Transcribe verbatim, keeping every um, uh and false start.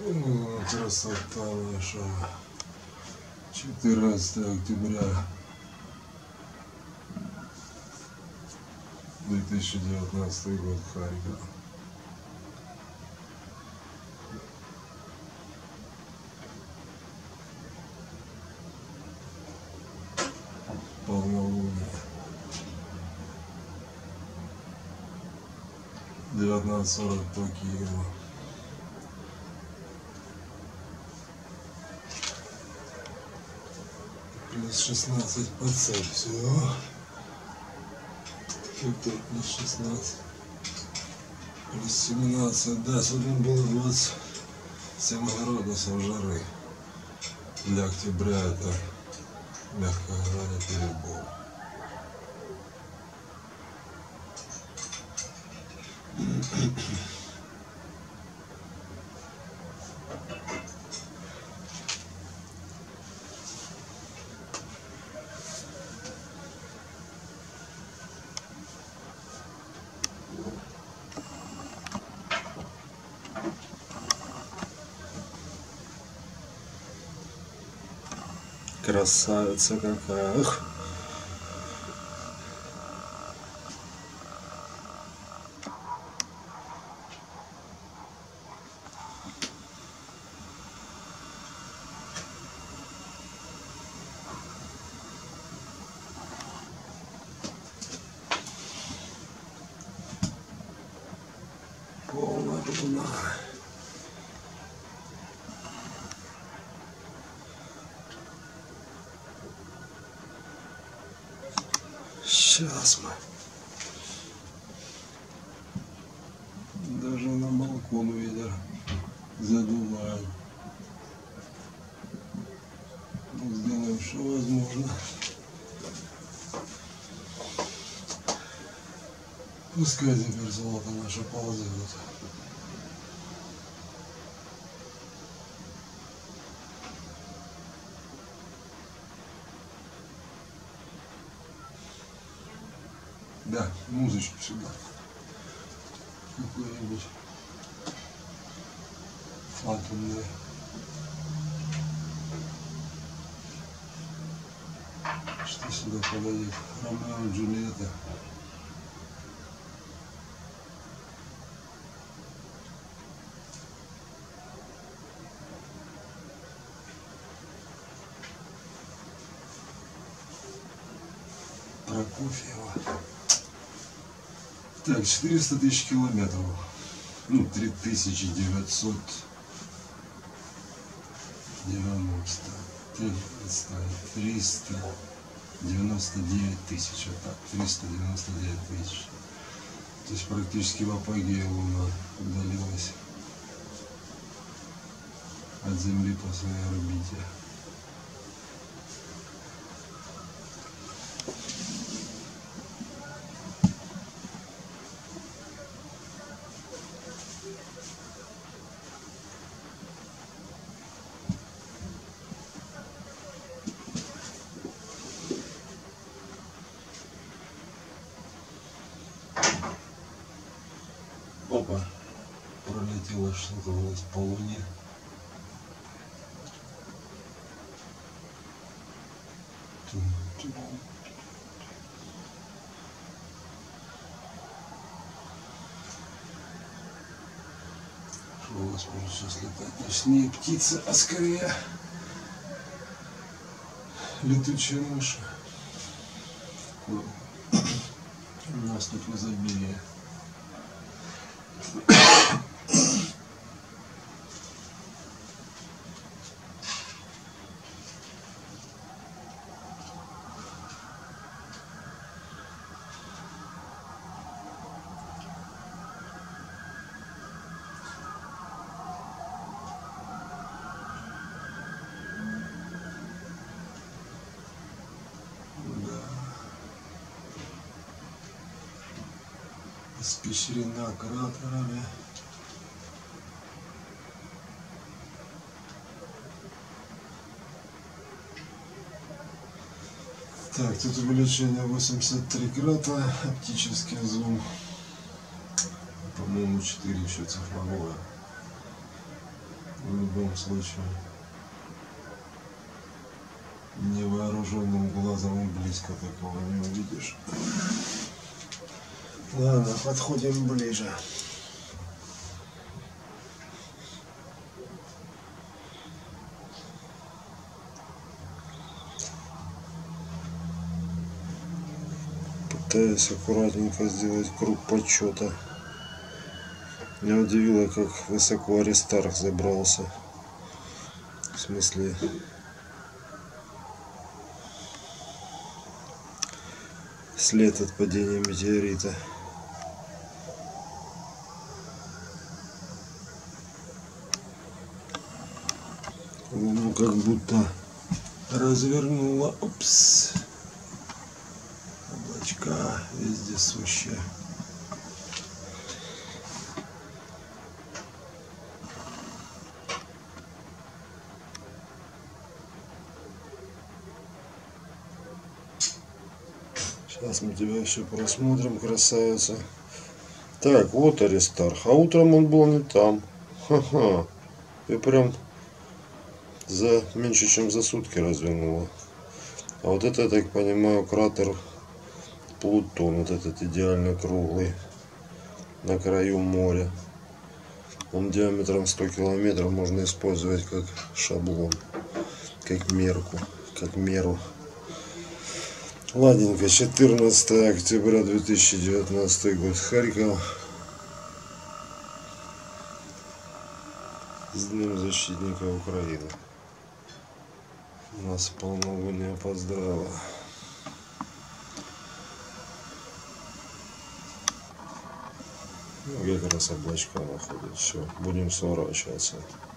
О, красота наша. четырнадцатое октября две тысячи девятнадцатый год, Харьков. Полнолуние. девятнадцать сорок по Киеву. Плюс шестнадцать по Цельсию. Фактор плюс шестнадцать. Плюс семнадцать. Да, сегодня было двадцать семь градусов жары. Для октября это, мягко говоря, перебор. Красавица какая. Эх. Полная луна. Сейчас мы даже на балкон ветер задувает. Ну, сделаем, что возможно. Пускай теперь золото наше ползет. Да, музычку сюда. Какой-нибудь фантомный. Что сюда подойдет? Ромео и Джульетта. Прокофьева. Так, четыреста тысяч километров. Ну, три тысячи девятьсот девяносто. триста девяносто девять тысяч. Вот так, триста девяносто девять тысяч. То есть практически в апогее Луна удалилась от Земли по своей орбите. Опа, пролетело что-то у нас по Луне. Что у нас может сейчас летать? Значит, не птица, а скорее летучая мышь. У нас тут в изобилии. Испещрена кратерами. Так, тут увеличение восемьдесят три крата, оптический зум, по-моему, четыре еще цифровое. В любом случае. Невооруженным глазом близко такого не увидишь. Ладно, подходим ближе. Пытаюсь аккуратненько сделать круг почета. Меня удивило, как высоко Аристарх забрался. В смысле, след от падения метеорита. Луну как будто развернула. Опс. Облачка везде сущие. Сейчас мы тебя еще просмотрим, красавица. Так, вот Аристарх. А утром он был не там. Ха-ха. И прям за меньше чем за сутки развернуло. А вот это, я так понимаю, кратер Плутон. Вот этот идеально круглый. На краю моря. Он диаметром сто километров, можно использовать как шаблон. Как мерку. Как меру. Ладненько, четырнадцатое октября две тысячи девятнадцатый год, Харьков. С Днем защитника Украины. Нас полнолуние поздравило. Ну, как раз облачка находят. Все, будем сворачиваться.